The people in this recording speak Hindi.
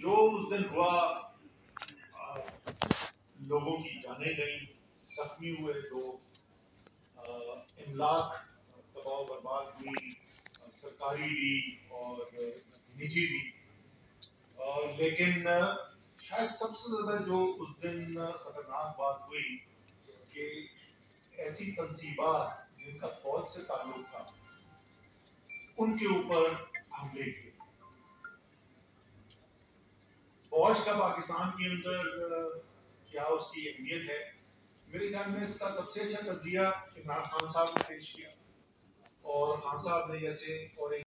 जो उस दिन हुआ, लोगों की जानें गई, जख्मी हुए लोग, इमलाक तबाह बर्बाद हुई, सरकारी भी और निजी भी। लेकिन शायद सबसे ज़्यादा जो उस दिन ख़तरनाक बात हुई कि ऐसी तंसीबात जिनका फौज से ताल्लुक था उनके ऊपर हमले किए। फौज का पाकिस्तान के अंदर क्या उसकी अहमियत है, मेरे ख्याल में इसका सबसे अच्छा तजिया इमरान खान साहब ने पेश किया। और खान साहब ने जैसे और